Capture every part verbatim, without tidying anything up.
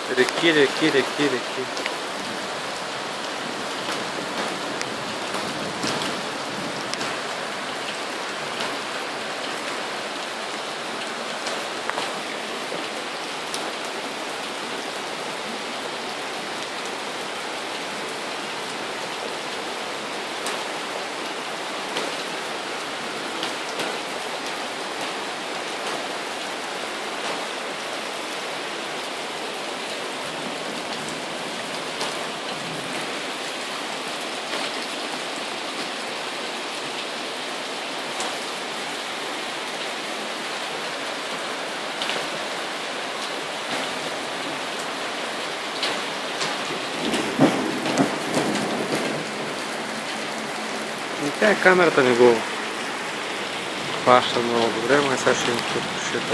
Реки, реки, реки, реки. Тя камерата не го хваща много добре, но сега ще им подпишета.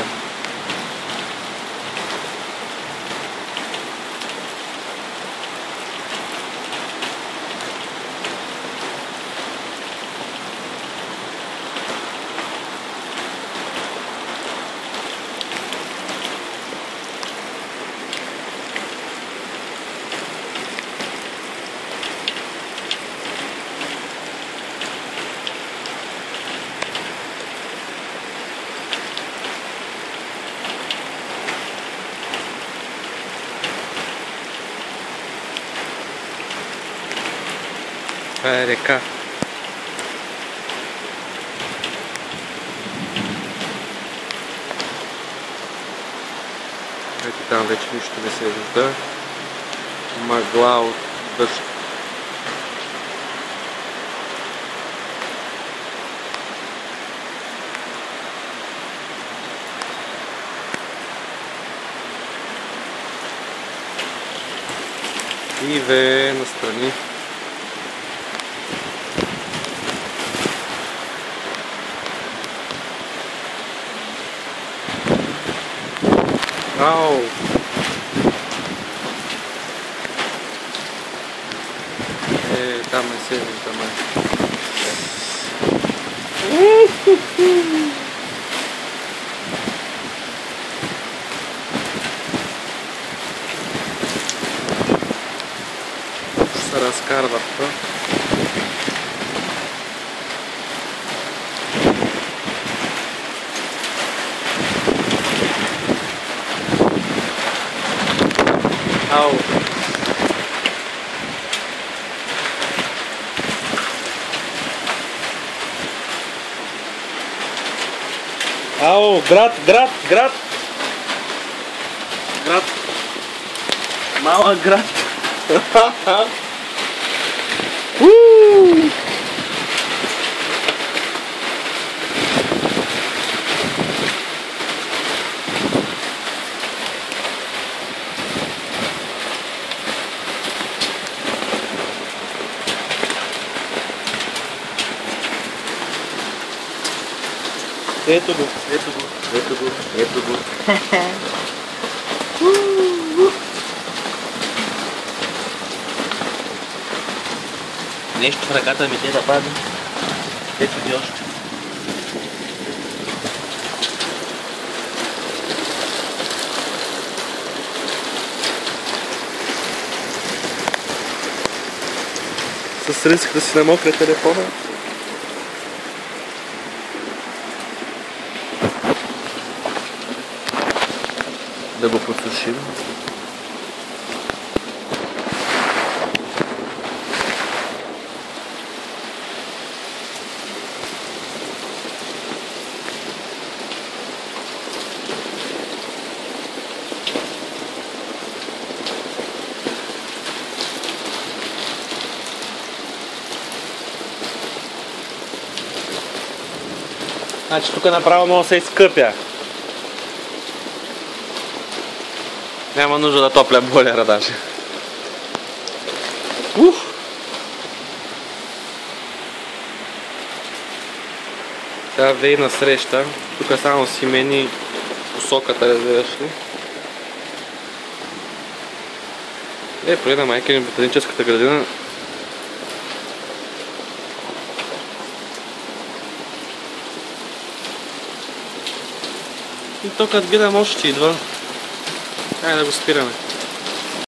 Това е река. Ето там вече нищо не се вижда. Мъгла от дъжд. И вее настрани. Ау! Е, там е седмица май. Се разкарват, то. Ау! Ау! Град! Град! Град! Град! Малък град! Уу! Ето го, ето го, ето го, ето го. Нещо в ръката ми те да падне. Ето ги още. С риск да си намокре телефона. Да го подсушим. Значи тук направо мога да се изкъпя. Няма нужда да топля бойлера даже. Уф! Сега вей насреща. Тук само си мени посоката, разбираш ли? Е, преди на майка ни в ботаническата градина. И то като гледам още идва. Хайде да го спираме.